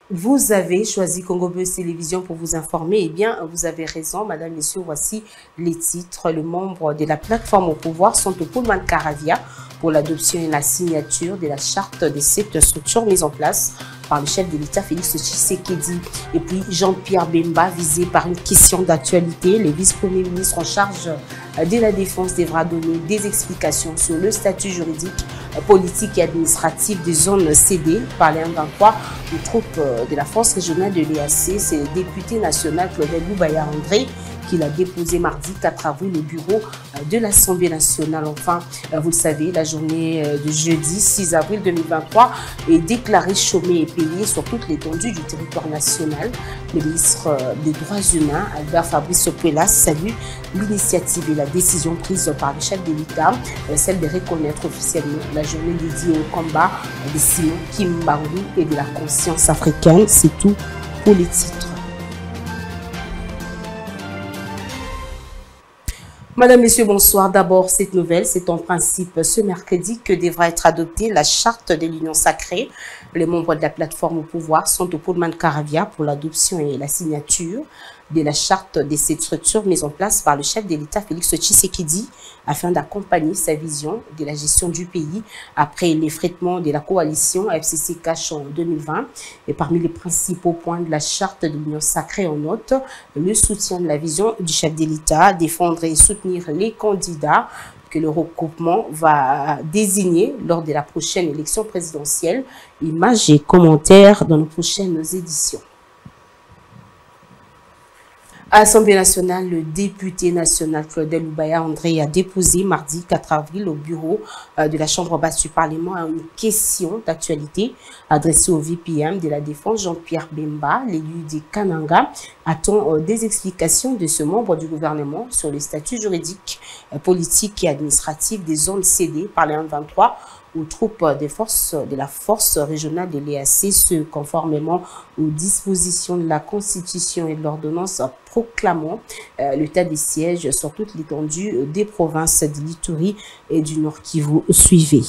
Vous avez choisi Congo Buzz Télévision pour vous informer. Eh bien, vous avez raison, madame, messieurs. Voici les titres. Les membres de la plateforme au pouvoir sont au Pullman Caravia pour l'adoption et la signature de la charte de cette structure mise en place par le chef de l'État Félix Tshisekedi. Et puis Jean-Pierre Bemba, visé par une question d'actualité. Le vice-premier ministre en charge de la défense devra donner des explications sur le statut juridique, politique et administratif des zones cédées par les 123 des troupes de la force régionale de l'EAC. C'est le député national Claudel Loubaya André qui l'a déposé mardi 4 avril au bureau de l'Assemblée nationale. Enfin, vous le savez, la journée de jeudi 6 avril 2023 est déclarée chômée et payée sur toute l'étendue du territoire national. Le ministre des Droits humains, Albert Fabrice Puelas, salue l'initiative et la décision prise par le chef de l'État, celle de reconnaître officiellement la journée dédiée au combat de Simon Kimbangu et de la conscience africaine. C'est tout pour les titres. Madame, Messieurs, bonsoir. D'abord, cette nouvelle, c'est en principe ce mercredi que devra être adoptée la charte de l'Union sacrée. Les membres de la plateforme au pouvoir sont au Pullman Caravia pour l'adoption et la signature de la charte de cette structure mise en place par le chef de l'État Félix Tshisekedi afin d'accompagner sa vision de la gestion du pays après l'effritement de la coalition FCC Cash en 2020. Et parmi les principaux points de la charte de l'Union sacrée, on note le soutien de la vision du chef de l'État, défendre et soutenir les candidats que le regroupement va désigner lors de la prochaine élection présidentielle. Images et commentaires dans nos prochaines éditions. À l'Assemblée nationale, le député national Claudel Loubaya André a déposé mardi 4 avril au bureau de la Chambre basse du Parlement une question d'actualité adressée au VPM de la Défense Jean-Pierre Bemba, l'élu des Kananga, attend des explications de ce membre du gouvernement sur le statut juridique, politique et administratif des zones cédées par les 123 aux troupes de la force régionale de l'EAC, ce conformément aux dispositions de la Constitution et de l'ordonnance proclamant l'état des sièges sur toute l'étendue des provinces de l'Ituri et du Nord Kivu. Suivez.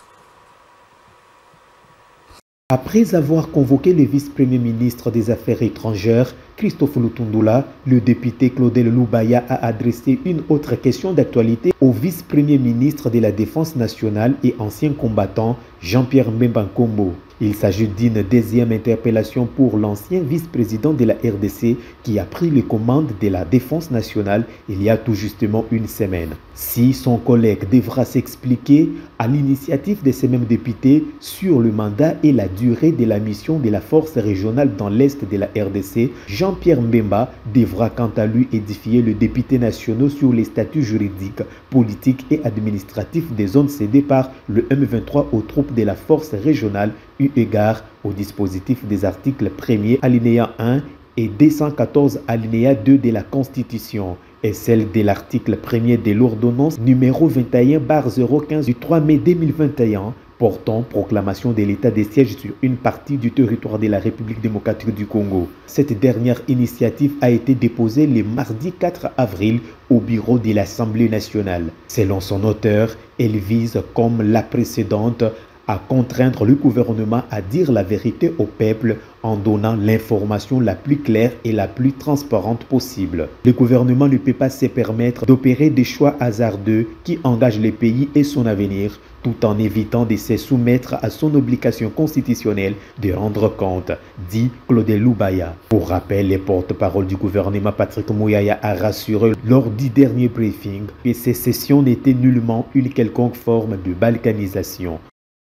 Après avoir convoqué le vice-premier ministre des Affaires étrangères, Christophe Lutundula, le député Claudel Loubaya a adressé une autre question d'actualité au vice-premier ministre de la Défense nationale et ancien combattant Jean-Pierre Bemba Nkombo. Il s'agit d'une deuxième interpellation pour l'ancien vice-président de la RDC qui a pris les commandes de la Défense nationale il y a tout justement une semaine. Si son collègue devra s'expliquer à l'initiative de ces mêmes députés sur le mandat et la durée de la mission de la force régionale dans l'Est de la RDC, Jean-Pierre Mbemba devra quant à lui édifier le député national sur les statuts juridiques, politiques et administratifs des zones cédées par le M23 aux troupes de la force régionale eu égard au dispositif des articles 1er alinéa 1 et 214 alinéa 2 de la Constitution et celle de l'article 1er de l'ordonnance numéro 21/015 du 3 mai 2021 portant proclamation de l'état des sièges sur une partie du territoire de la République démocratique du Congo. Cette dernière initiative a été déposée le mardi 4 avril au bureau de l'Assemblée nationale. Selon son auteur, elle vise, comme la précédente, à contraindre le gouvernement à dire la vérité au peuple en donnant l'information la plus claire et la plus transparente possible. Le gouvernement ne peut pas se permettre d'opérer des choix hasardeux qui engagent le pays et son avenir, tout en évitant de se soumettre à son obligation constitutionnelle de rendre compte, dit Claudel Loubaya. Pour rappel, le porte-parole du gouvernement Patrick Mouyaya a rassuré lors du dernier briefing que ces sessions n'étaient nullement une quelconque forme de balkanisation.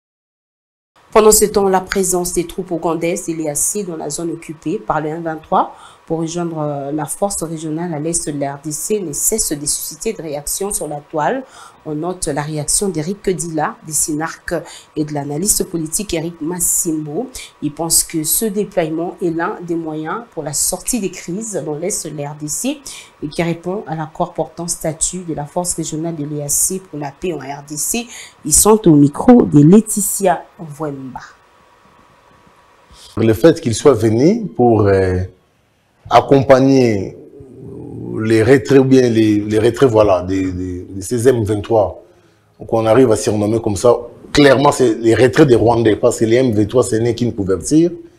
Pendant ce temps, la présence des troupes ougandaises de l'EAC dans la zone occupée par le 123 pour rejoindre la force régionale à l'est de la RDC ne cesse de susciter des réactions sur la toile. On note la réaction d'Éric Dila, des Synarques et de l'analyste politique Eric Massimbo. Il pense que ce déploiement est l'un des moyens pour la sortie des crises dans l'est de la RDC et qui répond à l'accord portant statut de la force régionale de l'EAC pour la paix en RDC. Ils sont au micro de Laetitia Mvwemba. Le fait qu'il soit venu pour accompagner les retraits, ou bien les retraits voilà, de ces M23, qu'on arrive à surnommer comme ça, clairement c'est les retraits des Rwandais, parce que les M23 c'est né qu'une couverture,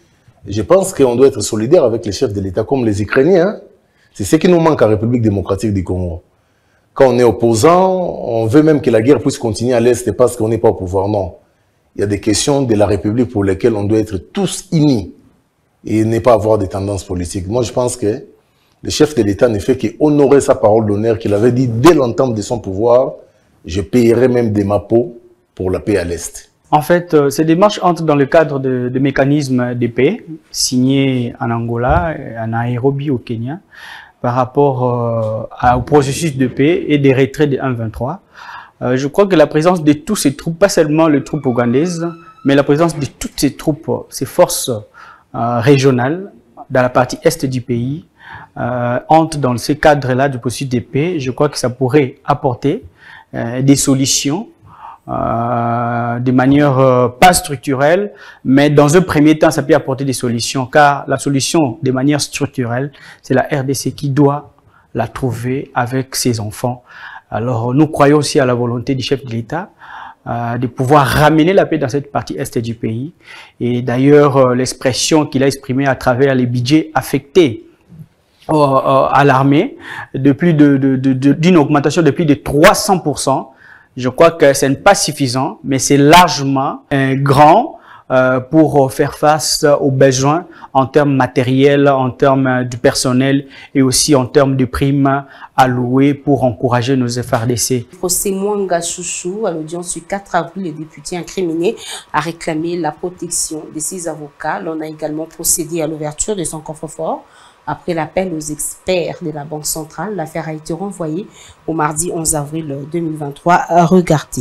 Je pense qu'on doit être solidaire avec les chefs de l'État comme les Ukrainiens. Hein. C'est ce qui nous manque en République démocratique du Congo. Quand on est opposant, on veut même que la guerre puisse continuer à l'Est parce qu'on n'est pas au pouvoir. Non. Il y a des questions de la République pour lesquelles on doit être tous unis et ne pas avoir des tendances politiques. Moi, je pense que le chef de l'État ne fait qu'honorer sa parole d'honneur qu'il avait dit dès l'entame de son pouvoir. Je payerai même de ma peau pour la paix à l'Est. En fait, ces démarches entrent dans le cadre de mécanismes de paix signés en Angola et en Nairobi au Kenya par rapport au processus de paix et des retraits de 1-23. Je crois que la présence de tous ces troupes, pas seulement les troupes ougandaises, mais la présence de toutes ces troupes, ces forces régionales dans la partie est du pays, entre dans ces cadres-là du processus de paix. Je crois que ça pourrait apporter des solutions de manière pas structurelle, mais dans un premier temps, ça peut apporter des solutions, car la solution de manière structurelle, c'est la RDC qui doit la trouver avec ses enfants. Alors, nous croyons aussi à la volonté du chef de l'État de pouvoir ramener la paix dans cette partie est du pays. Et d'ailleurs, l'expression qu'il a exprimée à travers les budgets affectés à l'armée, d'une augmentation de plus de 300%, je crois que ce n'est pas suffisant, mais c'est largement grand pour faire face aux besoins en termes matériels, en termes du personnel et aussi en termes de primes allouées pour encourager nos FARDC. Procès Mwanga Chouchou, à l'audience du 4 avril, le député incriminé a réclamé la protection de ses avocats. L'on a également procédé à l'ouverture de son coffre-fort. Après l'appel aux experts de la Banque centrale, l'affaire a été renvoyée au mardi 11 avril 2023 à regarder.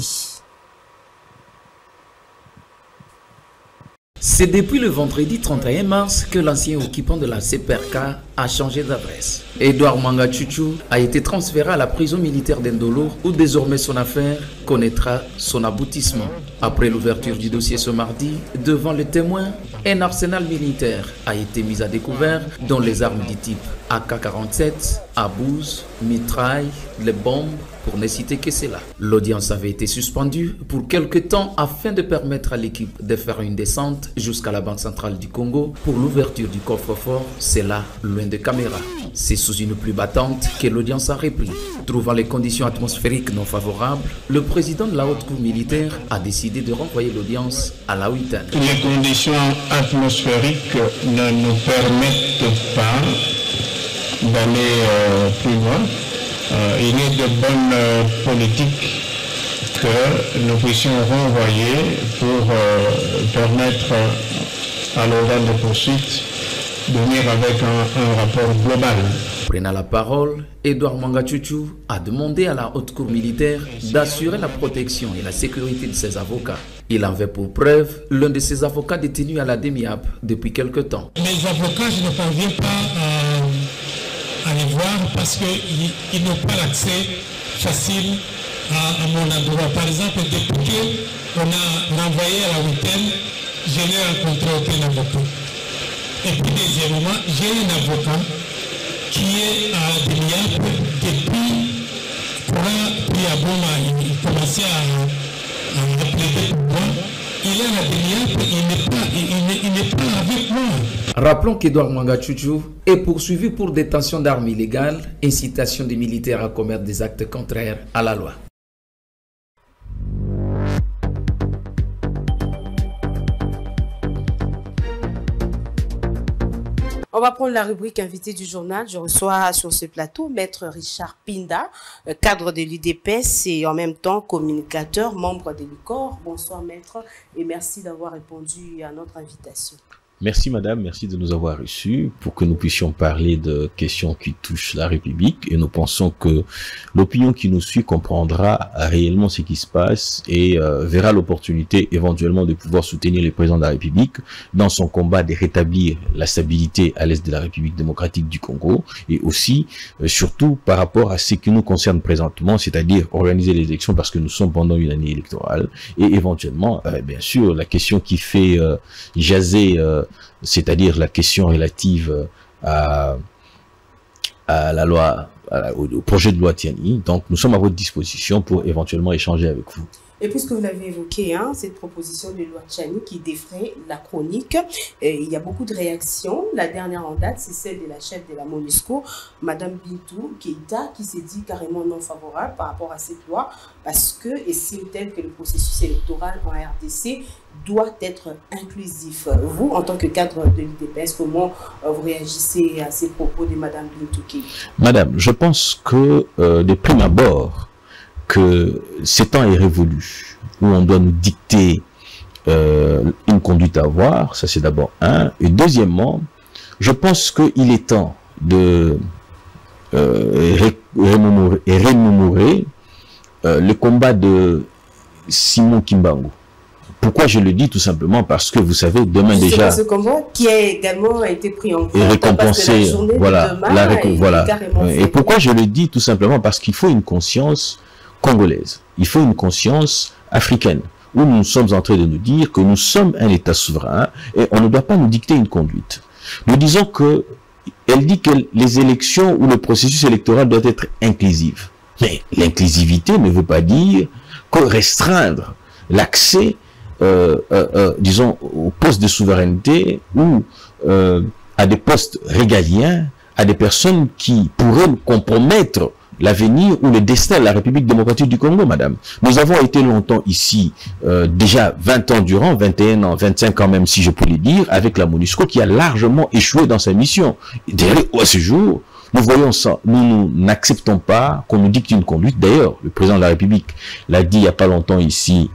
C'est depuis le vendredi 31 mars que l'ancien occupant de la CPRK a changé d'adresse. Edouard Mwanga Chouchou a été transféré à la prison militaire d'Endolo où désormais son affaire connaîtra son aboutissement. Après l'ouverture du dossier ce mardi, devant les témoins, un arsenal militaire a été mis à découvert dont les armes du type AK-47, abouses, mitrailles, les bombes, pour ne citer que cela. L'audience avait été suspendue pour quelque temps afin de permettre à l'équipe de faire une descente jusqu'à la Banque centrale du Congo pour l'ouverture du coffre-fort, c'est là, loin de caméra. C'est sous une pluie battante que l'audience a repris. Trouvant les conditions atmosphériques non favorables, le président de la haute cour militaire a décidé de renvoyer l'audience à la huitaine. Les conditions atmosphériques ne nous permettent pas d'aller plus loin. Il est de bonne politique que nous puissions renvoyer pour permettre à l'organe de poursuite de venir avec un rapport global. Prenant la parole, Edouard Mwanga Chouchou a demandé à la haute cour militaire d'assurer la protection et la sécurité de ses avocats. Il en veut pour preuve l'un de ses avocats détenu à la DEMIAP depuis quelque temps. Mes avocats, je ne parviens pas à les voir parce qu'ils n'ont pas l'accès facile à mon endroit. Par exemple, depuis qu'on a renvoyé à la huitaine, je n'ai rencontré aucun avocat. Et puis deuxièmement, j'ai un avocat qui est à DEMIAP depuis il commençait à plaider pour moi. Il est à DEMIAP, il n'est pas avec moi. Rappelons qu'Edouard Mwanga Chouchou est poursuivi pour détention d'armes illégales, incitation des militaires à commettre des actes contraires à la loi. On va prendre la rubrique invité du journal. Je reçois sur ce plateau Maître Richard Pinda, cadre de l'UDPS et en même temps communicateur, membre de l'UCOR. Bonsoir Maître et merci d'avoir répondu à notre invitation. Merci madame, merci de nous avoir reçus pour que nous puissions parler de questions qui touchent la République et nous pensons que l'opinion qui nous suit comprendra réellement ce qui se passe et verra l'opportunité éventuellement de pouvoir soutenir le président de la République dans son combat de rétablir la stabilité à l'est de la République démocratique du Congo et aussi surtout par rapport à ce qui nous concerne présentement, c'est-à-dire organiser les élections parce que nous sommes pendant une année électorale et éventuellement bien sûr la question qui fait jaser c'est-à-dire la question relative à la loi, au projet de loi Tiani. Donc, nous sommes à votre disposition pour éventuellement échanger avec vous. Et puisque vous l'avez évoqué, hein, cette proposition de loi Tchani qui défraie la chronique, il y a beaucoup de réactions. La dernière en date, c'est celle de la chef de la MONUSCO, Madame Bintou Keïta, qui s'est dit carrément non favorable par rapport à cette loi, parce que estime-t-elle que le processus électoral en RDC doit être inclusif. Vous, en tant que cadre de l'UDPS, comment vous réagissez à ces propos de Madame Bintou Keïta? Madame, je pense que de prime abord, que ces temps est révolu, où on doit nous dicter une conduite à avoir, ça c'est d'abord un. Et deuxièmement, je pense qu'il est temps de remémorer le combat de Simon Kimbangu. Pourquoi je le dis? Tout simplement parce que vous savez, demain déjà... Ce combat qui a également été pris en compte. Et récompensé, voilà. Et pourquoi je le dis? Tout simplement parce qu'il faut une conscience congolaise. Il faut une conscience africaine, où nous sommes en train de nous dire que nous sommes un État souverain et on ne doit pas nous dicter une conduite. Nous disons que, elle dit que les élections ou le processus électoral doit être inclusif. Mais l'inclusivité ne veut pas dire que restreindre l'accès disons, aux postes de souveraineté ou à des postes régaliens, à des personnes qui pourraient compromettre l'avenir ou le destin de la République démocratique du Congo, madame. Nous avons été longtemps ici, déjà 20 ans durant, 21 ans, 25 ans même, si je peux le dire, avec la MONUSCO qui a largement échoué dans sa mission. Et d'ailleurs, à ce jour, nous voyons ça. Nous n'acceptons pas qu'on nous dicte une conduite. D'ailleurs, le président de la République l'a dit il n'y a pas longtemps ici,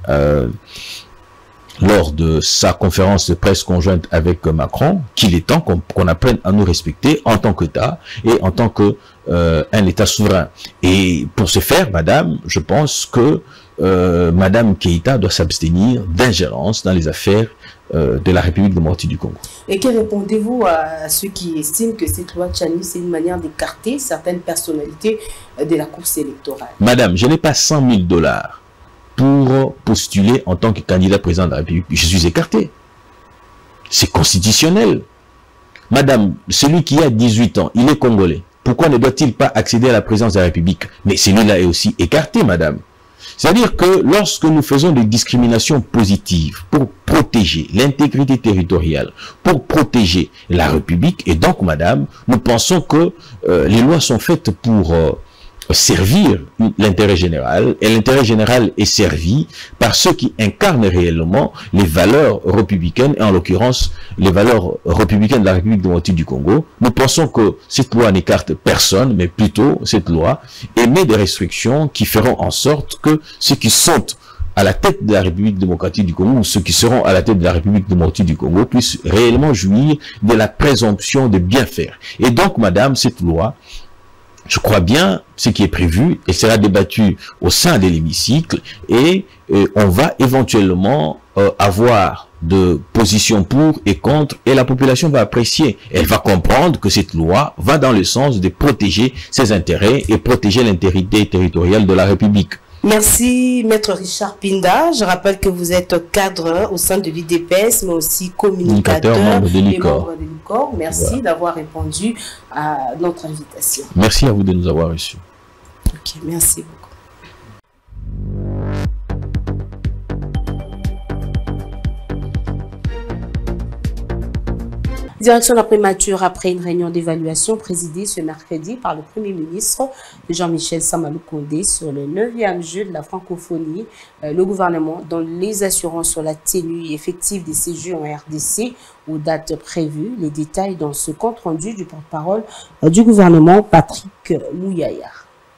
lors de sa conférence de presse conjointe avec Macron, qu'il est temps qu'on apprenne à nous respecter en tant qu'État et en tant que un État souverain. Et pour ce faire, madame, je pense que Madame Keïta doit s'abstenir d'ingérence dans les affaires de la République démocratique du Congo. Et que répondez-vous à ceux qui estiment que cette loi Tchani, c'est une manière d'écarter certaines personnalités de la course électorale? Madame, je n'ai pas 100 000 $ pour postuler en tant que candidat président de la République. Je suis écarté. C'est constitutionnel. Madame, celui qui a 18 ans, il est congolais. Pourquoi ne doit-il pas accéder à la présidence de la République? Mais celui-là est aussi écarté, madame. C'est-à-dire que lorsque nous faisons des discriminations positives pour protéger l'intégrité territoriale, pour protéger la République, et donc, madame, nous pensons que les lois sont faites pour servir l'intérêt général, et l'intérêt général est servi par ceux qui incarnent réellement les valeurs républicaines, et en l'occurrence les valeurs républicaines de la République démocratique du Congo. Nous pensons que cette loi n'écarte personne, mais plutôt cette loi émet des restrictions qui feront en sorte que ceux qui sont à la tête de la République démocratique du Congo, ou ceux qui seront à la tête de la République démocratique du Congo, puissent réellement jouir de la présomption de bien faire. Et donc, madame, cette loi, je crois bien, ce qui est prévu, et sera débattu au sein de l'hémicycle, et on va éventuellement avoir de positions pour et contre, et la population va apprécier. Elle va comprendre que cette loi va dans le sens de protéger ses intérêts et protéger l'intégrité territoriale de la République. Merci, Maître Richard Pinda. Je rappelle que vous êtes cadre au sein de l'UDPS, mais aussi communicateur, membre de l'ICOR. Merci d'avoir répondu à notre invitation. Merci à vous de nous avoir reçus. Ok, merci beaucoup. Direction la primature après une réunion d'évaluation présidée ce mercredi par le Premier ministre Jean-Michel Samalou Kondé sur le 9e jeu de la francophonie. Le gouvernement donne les assurances sur la tenue effective des séjours en RDC aux dates prévues. Les détails dans ce compte rendu du porte-parole du gouvernement, Patrick Mouyaya.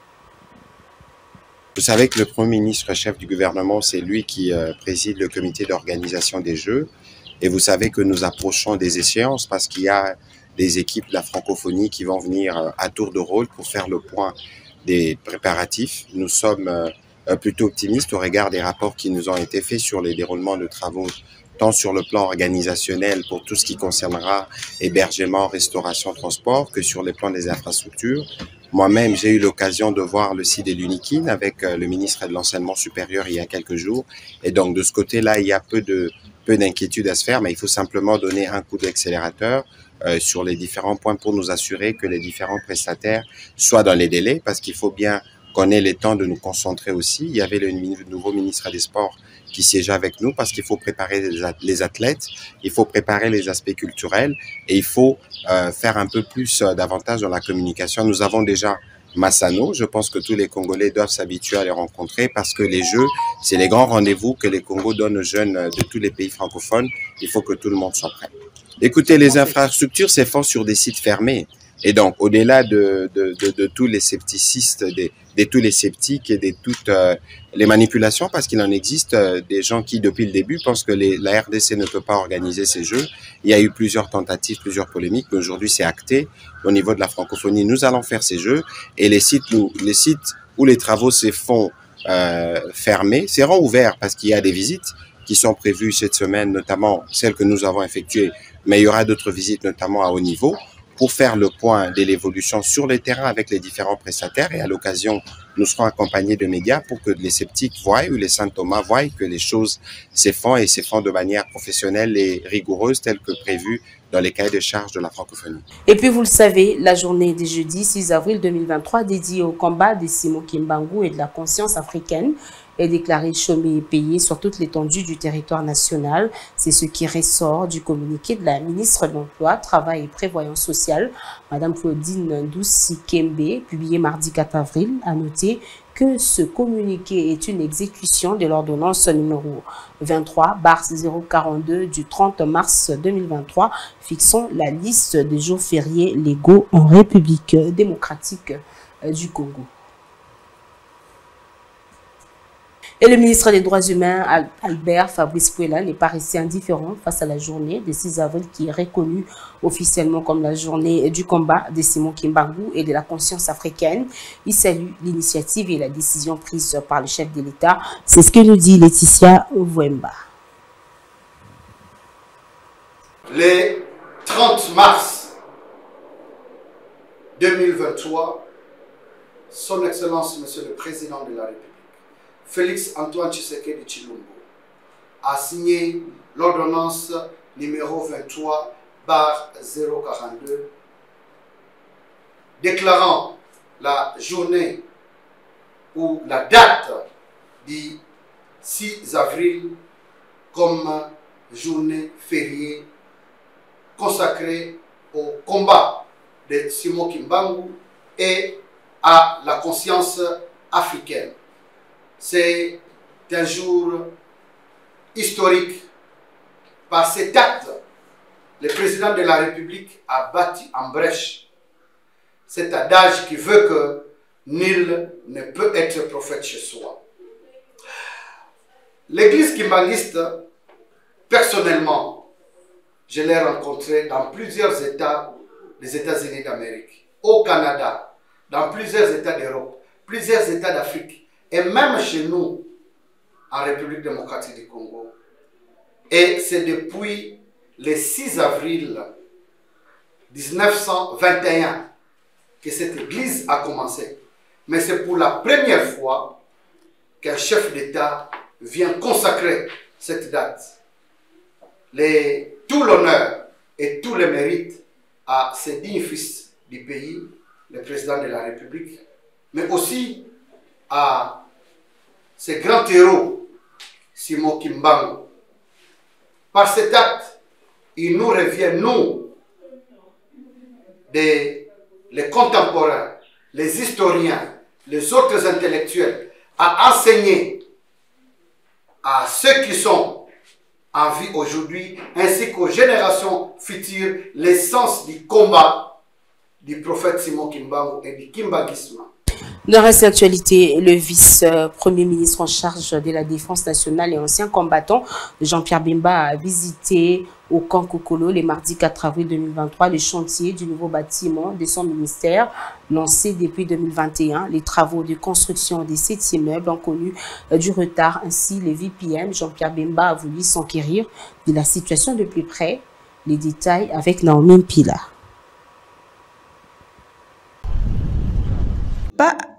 Vous savez que le Premier ministre, chef du gouvernement, c'est lui qui préside le comité d'organisation des Jeux. Et vous savez que nous approchons des échéances parce qu'il y a des équipes de la francophonie qui vont venir à tour de rôle pour faire le point des préparatifs. Nous sommes plutôt optimistes au regard des rapports qui nous ont été faits sur les déroulements de travaux, tant sur le plan organisationnel pour tout ce qui concernera hébergement, restauration, transport, que sur les plans des infrastructures. Moi-même, j'ai eu l'occasion de voir le site de l'UNIKIN avec le ministre de l'Enseignement supérieur il y a quelques jours. Et donc, de ce côté-là, il y a peu d'inquiétude à se faire, mais il faut simplement donner un coup d'accélérateur sur les différents points pour nous assurer que les différents prestataires soient dans les délais, parce qu'il faut bien qu'on ait le temps de nous concentrer aussi. Il y avait le nouveau ministre des Sports qui siégeait avec nous parce qu'il faut préparer les athlètes, il faut préparer les aspects culturels et il faut faire un peu plus davantage dans la communication. Nous avons déjà Massano, je pense que tous les Congolais doivent s'habituer à les rencontrer parce que les Jeux, c'est les grands rendez-vous que les Congos donnent aux jeunes de tous les pays francophones. Il faut que tout le monde soit prêt. Écoutez, les infrastructures s'effondrent sur des sites fermés. Et donc, au-delà de tous les scepticistes, de tous les sceptiques et de toutes les manipulations, parce qu'il en existe des gens qui, depuis le début, pensent que la RDC ne peut pas organiser ces Jeux. Il y a eu plusieurs tentatives, plusieurs polémiques, mais aujourd'hui, c'est acté. Au niveau de la francophonie, nous allons faire ces Jeux. Et les sites où les travaux se font fermés seront ouverts parce qu'il y a des visites qui sont prévues cette semaine, notamment celles que nous avons effectuées, mais il y aura d'autres visites, notamment à haut niveau, pour faire le point de l'évolution sur le terrain avec les différents prestataires. Et à l'occasion, nous serons accompagnés de médias pour que les sceptiques voient ou les Saint Thomas voient que les choses se font et se font de manière professionnelle et rigoureuse, telle que prévue dans les cahiers de charges de la francophonie. Et puis, vous le savez, la journée du jeudi 6 avril 2023 dédiée au combat de Simon Kimbangu et de la conscience africaine est déclarée chômée et payée sur toute l'étendue du territoire national. C'est ce qui ressort du communiqué de la ministre de l'Emploi, Travail et Prévoyance sociale, Madame Claudine Ndousi-Kembe, publié mardi 4 avril, a noté que ce communiqué est une exécution de l'ordonnance numéro 23/042 du 30 mars 2023 fixant la liste des jours fériés légaux en République démocratique du Congo. Et le ministre des Droits humains, Albert Fabrice Pouela, n'est pas resté indifférent face à la journée du 6 avril qui est reconnue officiellement comme la journée du combat de Simon Kimbangu et de la conscience africaine. Il salue l'initiative et la décision prise par le chef de l'État. C'est ce que nous dit Laetitia Ouemba. Le 30 mars 2023, Son Excellence, Monsieur le Président de la République, Félix Antoine Tshisekedi Tshilombo, a signé l'ordonnance numéro 23/042 déclarant la journée ou la date du 6 avril comme journée fériée consacrée au combat de Simon Kimbangu et à la conscience africaine. C'est un jour historique. Par cet acte, le président de la République a bâti en brèche cet adage qui veut que nul ne peut être prophète chez soi. L'église kimbanguiste, personnellement, je l'ai rencontrée dans plusieurs États des États-Unis d'Amérique, au Canada, dans plusieurs États d'Europe, plusieurs États d'Afrique, et même chez nous, en République démocratique du Congo. Et c'est depuis le 6 avril 1921 que cette église a commencé. Mais c'est pour la première fois qu'un chef d'État vient consacrer cette date. Tout l'honneur et tout le mérite à ces dignes fils du pays, le président de la République, mais aussi à ce grand héros, Simon Kimbangu. Par cet acte, il nous revient, nous, les contemporains, les historiens, les autres intellectuels, à enseigner à ceux qui sont en vie aujourd'hui, ainsi qu'aux générations futures, l'essence du combat du prophète Simon Kimbangu et du kimbanguisme. Dans reste l'actualité, le vice-premier ministre en charge de la défense nationale et ancien combattant, Jean-Pierre Bemba, a visité au camp Kokolo le mardi 4 avril 2023 le chantier du nouveau bâtiment de son ministère lancé depuis 2021. Les travaux de construction de cet immeuble ont connu du retard. Ainsi, le VPM Jean-Pierre Bemba a voulu s'enquérir de la situation de plus près. Les détails avec Naomi Mpila. Pas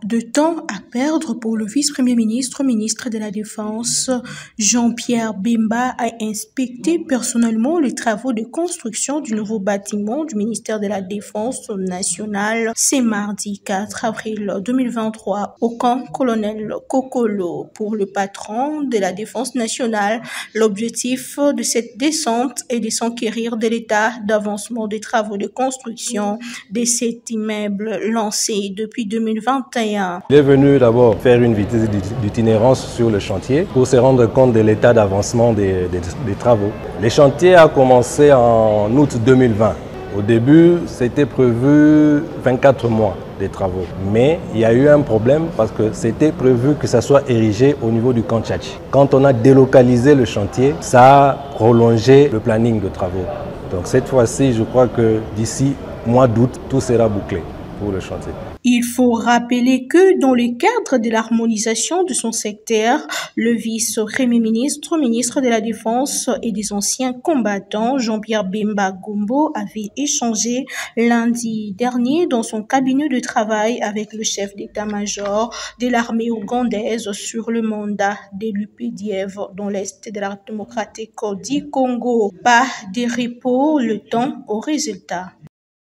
de temps à perdre pour le vice-premier ministre, ministre de la Défense. Jean-Pierre Bemba a inspecté personnellement les travaux de construction du nouveau bâtiment du ministère de la Défense nationale. C'est mardi 4 avril 2023 au camp colonel Kokolo. Pour le patron de la Défense nationale, l'objectif de cette descente est de s'enquérir de l'état d'avancement des travaux de construction de cet immeuble lancé depuis 2021. Il est venu d'abord faire une visite d'itinérance sur le chantier pour se rendre compte de l'état d'avancement des travaux. Le chantier a commencé en août 2020. Au début, c'était prévu 24 mois de travaux. Mais il y a eu un problème parce que c'était prévu que ça soit érigé au niveau du camp Tchatchi. Quand on a délocalisé le chantier, ça a prolongé le planning de travaux. Donc cette fois-ci, je crois que d'ici mois d'août, tout sera bouclé pour le chantier. Il faut rappeler que dans le cadre de l'harmonisation de son secteur, le vice-premier ministre, ministre de la Défense et des anciens combattants, Jean-Pierre Bemba Gombo, avait échangé lundi dernier dans son cabinet de travail avec le chef d'état-major de l'armée ougandaise sur le mandat de l'UPDF dans l'Est de la République démocratique du Congo. Pas de repos, le temps au résultat.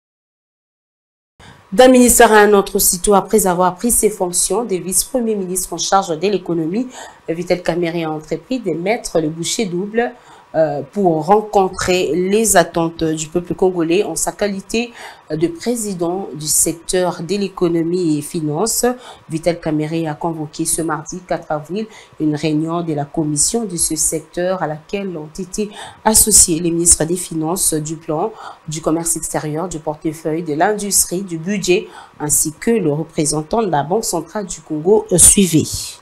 D'un ministère à un autre, aussitôt après avoir pris ses fonctions de vice-premier ministre en charge de l'économie, Vital Kamerhe a entrepris de mettre le bouchée double pour rencontrer les attentes du peuple congolais en sa qualité de président du secteur de l'économie et finances. Vital Kamerhe a convoqué ce mardi 4 avril une réunion de la commission de ce secteur à laquelle ont été associés les ministres des Finances, du Plan, du Commerce extérieur, du portefeuille, de l'industrie, du budget, ainsi que le représentant de la Banque centrale du Congo suivi.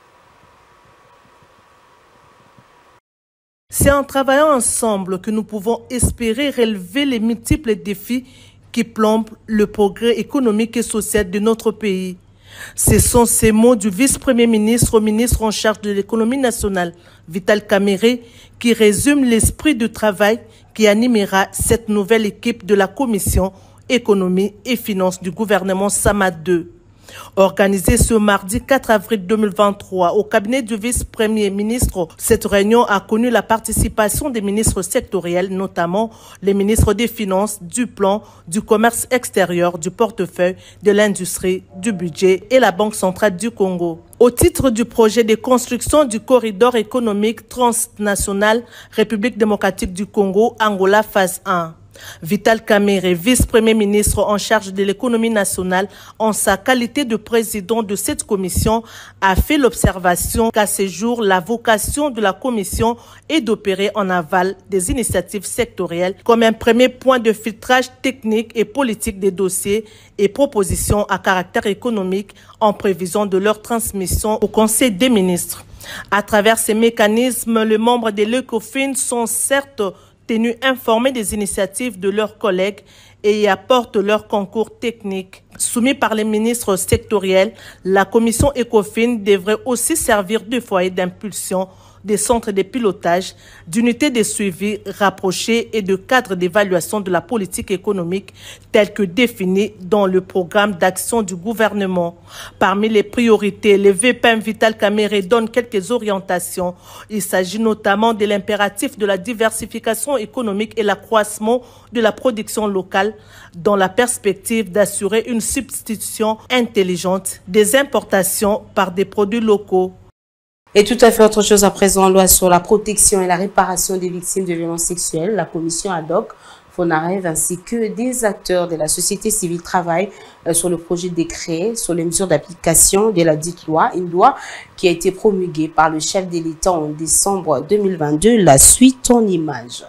C'est en travaillant ensemble que nous pouvons espérer relever les multiples défis qui plombent le progrès économique et social de notre pays. Ce sont ces mots du vice-premier ministre, ministre en charge de l'économie nationale, Vital Kamerhe, qui résument l'esprit de travail qui animera cette nouvelle équipe de la commission économie et finances du gouvernement Samad II. Organisée ce mardi 4 avril 2023 au cabinet du vice-premier ministre, cette réunion a connu la participation des ministres sectoriels, notamment les ministres des Finances, du Plan, du Commerce extérieur, du portefeuille, de l'industrie, du budget et la Banque centrale du Congo. Au titre du projet de construction du corridor économique transnational République démocratique du Congo, Angola phase 1. Vital Kamerhe, vice-premier ministre en charge de l'économie nationale, en sa qualité de président de cette commission, a fait l'observation qu'à ce jour, la vocation de la commission est d'opérer en aval des initiatives sectorielles comme un premier point de filtrage technique et politique des dossiers et propositions à caractère économique en prévision de leur transmission au Conseil des ministres. À travers ces mécanismes, les membres de l'ECOFIN sont certes tenus informés des initiatives de leurs collègues et y apportent leur concours technique. Soumis par les ministres sectoriels, la commission ECOFIN devrait aussi servir de foyer d'impulsion, des centres de pilotage, d'unités de suivi rapprochées et de cadres d'évaluation de la politique économique tels que définis dans le programme d'action du gouvernement. Parmi les priorités, le VPM Vital Kamerhe donne quelques orientations. Il s'agit notamment de l'impératif de la diversification économique et l'accroissement de la production locale dans la perspective d'assurer une substitution intelligente des importations par des produits locaux. Et tout à fait autre chose à présent, loi sur la protection et la réparation des victimes de violences sexuelles, la commission ad hoc FONAREV ainsi que des acteurs de la société civile travaillent sur le projet de décret sur les mesures d'application de la dite loi, une loi qui a été promulguée par le chef de l'État en décembre 2022, la suite en images.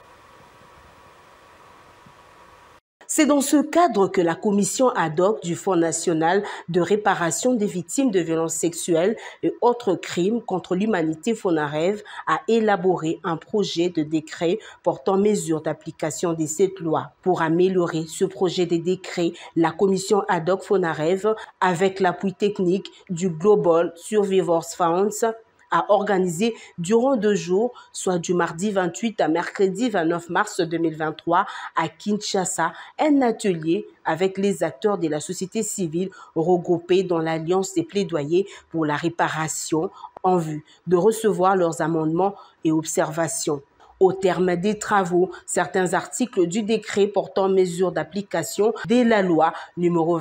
C'est dans ce cadre que la commission ad hoc du Fonds national de réparation des victimes de violences sexuelles et autres crimes contre l'humanité FONAREV a élaboré un projet de décret portant mesures d'application de cette loi. Pour améliorer ce projet de décret, la commission ad hoc FONAREV, avec l'appui technique du Global Survivors Funds, a organisé durant 2 jours, soit du mardi 28 à mercredi 29 mars 2023 à Kinshasa, un atelier avec les acteurs de la société civile regroupés dans l'Alliance des plaidoyers pour la réparation en vue de recevoir leurs amendements et observations. Au terme des travaux, certains articles du décret portant mesures d'application de la loi numéro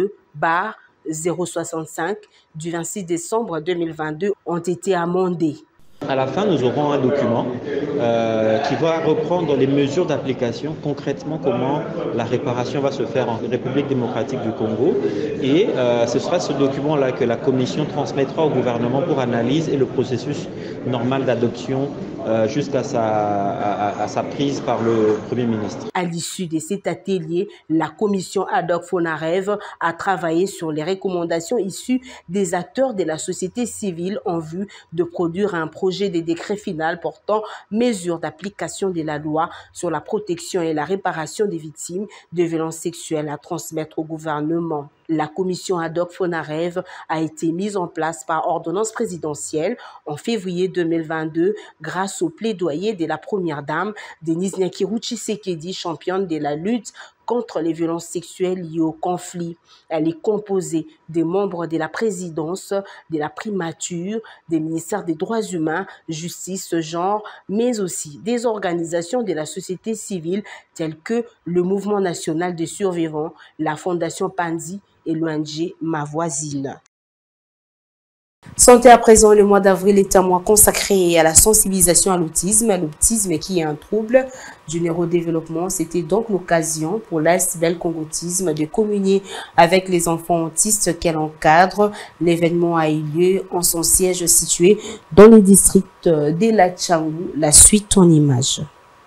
22/065 du 26 décembre 2022 ont été amendés. À la fin, nous aurons un document qui va reprendre les mesures d'application, concrètement comment la réparation va se faire en République démocratique du Congo. Et ce sera ce document-là que la Commission transmettra au gouvernement pour analyse et le processus normal d'adoption jusqu'à sa prise par le Premier ministre. À l'issue de cet atelier, la commission ad hoc FONAREV a travaillé sur les recommandations issues des acteurs de la société civile en vue de produire un projet de décret final portant mesures d'application de la loi sur la protection et la réparation des victimes de violences sexuelles à transmettre au gouvernement. La commission ad hoc FONAREV a été mise en place par ordonnance présidentielle en février 2022 grâce au plaidoyer de la première dame Denise Nyakiru Tshisekedi, championne de la lutte contre les violences sexuelles liées au conflit. Elle est composée des membres de la présidence, de la primature, des ministères des droits humains, justice, genre, mais aussi des organisations de la société civile telles que le Mouvement national des survivants, la Fondation Panzi et l'ONG Ma Voisine. Santé à présent, le mois d'avril est un mois consacré à la sensibilisation à l'autisme. L'autisme qui est un trouble du neurodéveloppement. C'était donc l'occasion pour l'AS Bel Congo Autisme de communier avec les enfants autistes qu'elle encadre. L'événement a eu lieu en son siège situé dans le district d'Ela Tchangou. La suite en image.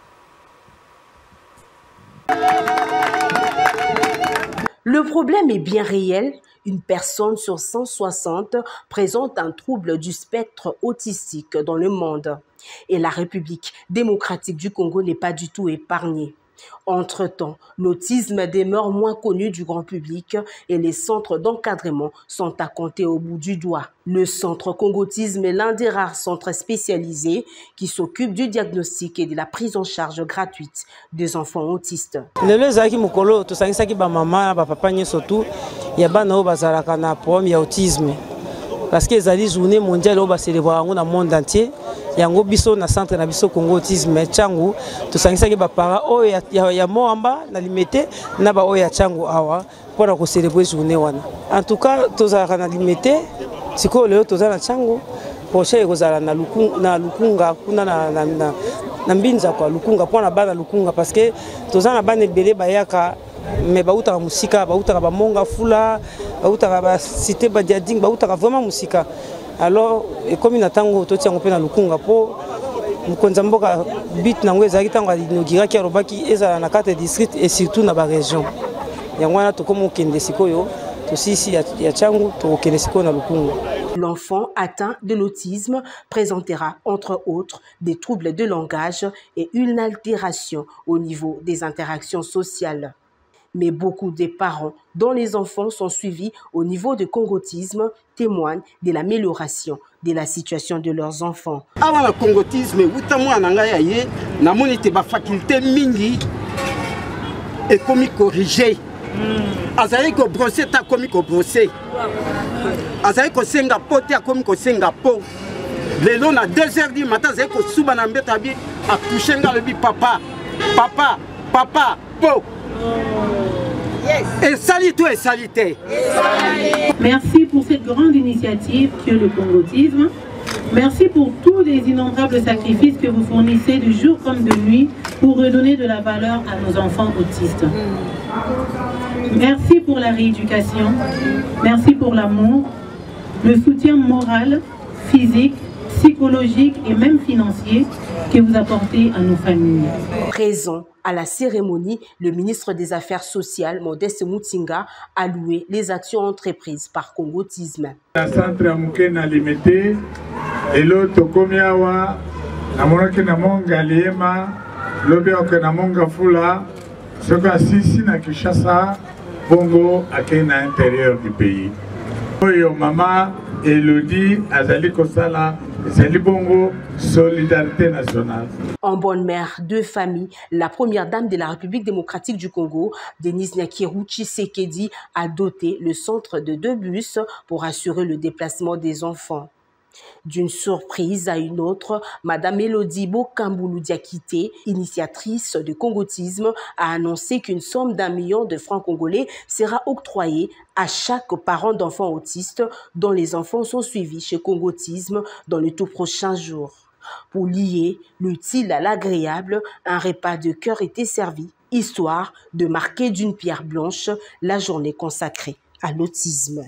Le problème est bien réel. Une personne sur 160 présente un trouble du spectre autistique dans le monde. Et la République démocratique du Congo n'est pas du tout épargnée. Entre-temps, l'autisme demeure moins connu du grand public et les centres d'encadrement sont à compter au bout du doigt. Le centre Congo Autisme est l'un des rares centres spécialisés qui s'occupe du diagnostic et de la prise en charge gratuite des enfants autistes. Parce que les journées mondiales au célébrer dans le monde entier. Yango biso na centre na biso Congo Autisme Tchangu to sangisa ke ba para o ya moamba na limité na ba o ya Tchangu awa pour ko célébrer journée wana. En tout cas to za na limité siko leo to za na Tchangu prochain ko za na lukunga kuna na mbinza kwa lukunga pour na bana lukunga parce que to za na bana belé bayaka mais bauta musika bauta ba monga fula bauta ba cité ba diading bauta vraiment musika. Alors, comme il attend que tout le lukunga po, mkonza mboka bit na ngweza kitanga dinogira ki arobaki eza na 4 districts et surtout na ba région. Yangwana to komo kende sikoyo, to sisi ya Tchangu to kende sikoyo na lukunga. L'enfant atteint de l'autisme présentera entre autres des troubles de langage et une altération au niveau des interactions sociales. Mais beaucoup des parents dont les enfants sont suivis au niveau de Congo Autisme témoignent de l'amélioration de la situation de leurs enfants. Avant le Congo Autisme, na monite ba faculté mingi et comme corriger. Azali ko brosser ta comme ko brosser. Azali ko senga pote comme ko senga po. Lelo na 2h du matin azali ko suba na mbeta bi a toucher nga le bi papa po. Et salito et salité. Merci pour cette grande initiative que le Congo Autisme. Merci pour tous les innombrables sacrifices que vous fournissez de jour comme de nuit pour redonner de la valeur à nos enfants autistes. Merci pour la rééducation. Merci pour l'amour, le soutien moral, physique, psychologique et même financier que vous apportez à nos familles. Présent à la cérémonie, le ministre des Affaires sociales, Modeste Moutinga, a loué les actions entreprises par Congo Autisme. Le centre Amukena limité et l'autre Komiawa, la monakena monga liema, l'obéoke na monga fula, ce que sisi na Kinshasa, Bongo à l'intérieur du pays. Oyo mama, Elodie Azali Kosala, Zali Bongo, Solidarité nationale. En bonne mère de famille, la première dame de la République démocratique du Congo, Denise Nyakeru Tshisekedi, a doté le centre de 2 bus pour assurer le déplacement des enfants. D'une surprise à une autre, Madame Elodie Bokambulu Diakité, initiatrice de congotisme, a annoncé qu'une somme d'1 million de francs congolais sera octroyée à chaque parent d'enfants autistes dont les enfants sont suivis chez Congotisme dans les tout prochains jours. Pour lier l'utile à l'agréable, un repas de cœur était servi, histoire de marquer d'une pierre blanche la journée consacrée à l'autisme.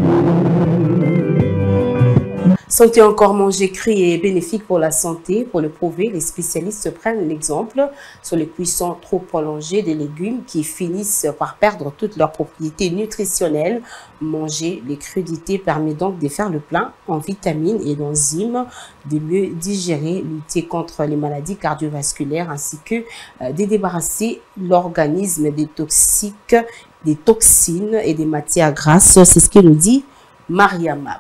Santé encore, manger cru est bénéfique pour la santé. Pour le prouver, les spécialistes prennent l'exemple sur les cuissons trop prolongées des légumes qui finissent par perdre toutes leurs propriétés nutritionnelles. Manger les crudités permet donc de faire le plein en vitamines et d'enzymes, de mieux digérer, lutter contre les maladies cardiovasculaires ainsi que de débarrasser l'organisme des toxiques, des toxines et des matières grasses. C'est ce que nous dit Maria Maba.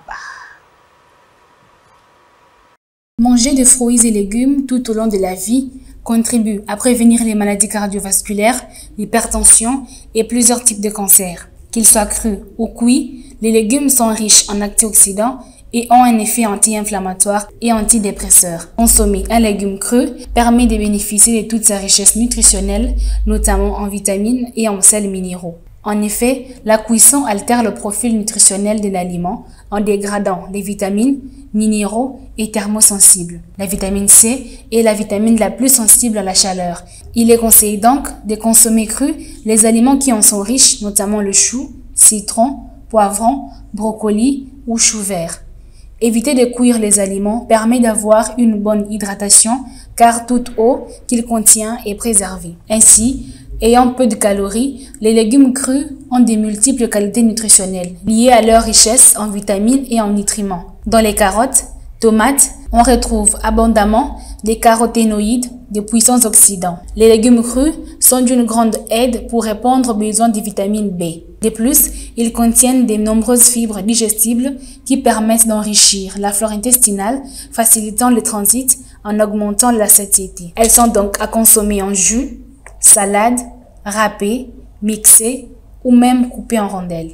Manger des fruits et légumes tout au long de la vie contribue à prévenir les maladies cardiovasculaires, l'hypertension et plusieurs types de cancers. Qu'ils soient crus ou cuits, les légumes sont riches en antioxydants et ont un effet anti-inflammatoire et antidépresseur. Consommer un légume cru permet de bénéficier de toute sa richesse nutritionnelle, notamment en vitamines et en sels minéraux. En effet, la cuisson altère le profil nutritionnel de l'aliment en dégradant les vitamines, minéraux et thermosensibles. La vitamine C est la vitamine la plus sensible à la chaleur. Il est conseillé donc de consommer cru les aliments qui en sont riches, notamment le chou, citron, poivron, brocoli ou chou vert. Éviter de cuire les aliments permet d'avoir une bonne hydratation car toute eau qu'il contient est préservée. Ainsi, ayant peu de calories, les légumes crus ont de multiples qualités nutritionnelles liées à leur richesse en vitamines et en nutriments. Dans les carottes, tomates, on retrouve abondamment des caroténoïdes, de puissants oxydants. Les légumes crus sont d'une grande aide pour répondre aux besoins de vitamine B. De plus, ils contiennent de nombreuses fibres digestibles qui permettent d'enrichir la flore intestinale, facilitant le transit en augmentant la satiété. Elles sont donc à consommer en jus, salade, râpée, mixée ou même coupée en rondelles.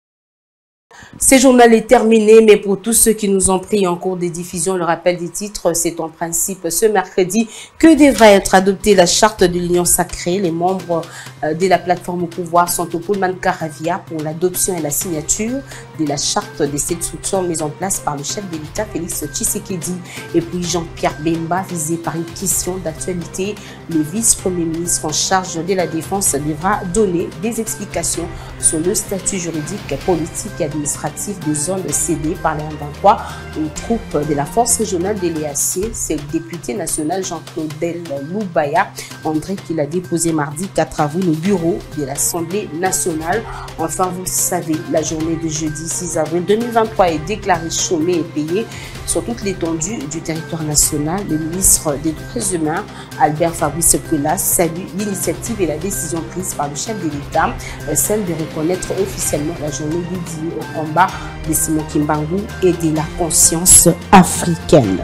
Ce journal est terminé, mais pour tous ceux qui nous ont pris en cours de diffusion, le rappel des titres, c'est en principe ce mercredi que devrait être adoptée la charte de l'Union sacrée. Les membres de la plateforme au pouvoir sont au Pullman Caravia pour l'adoption et la signature de la charte de cette structure mise en place par le chef de l'État, Félix Tshisekedi. Et puis Jean-Pierre Bemba, visé par une question d'actualité, le vice-premier ministre en charge de la Défense devra donner des explications sur le statut juridique, politique et administratif des zones cédées par les 123 aux troupes de la force régionale de l'EAC. C'est le député national Jean-Claude Loubaya André qui l'a déposé mardi 4 avril au bureau de l'Assemblée nationale. Enfin, vous le savez, la journée de jeudi 6 avril 2023 est déclarée chômée et payée sur toute l'étendue du territoire national. Le ministre des Droits humains, Albert Fabrice Pela, salue l'initiative et la décision prise par le chef de l'État, celle de reconnaître officiellement la journée dédiée au combat de Simon Kimbangu et de la conscience africaine.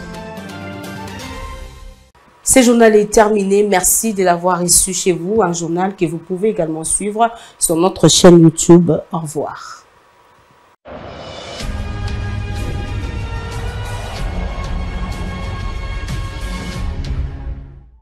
Ce journal est terminé. Merci de l'avoir reçu chez vous. Un journal que vous pouvez également suivre sur notre chaîne YouTube. Au revoir.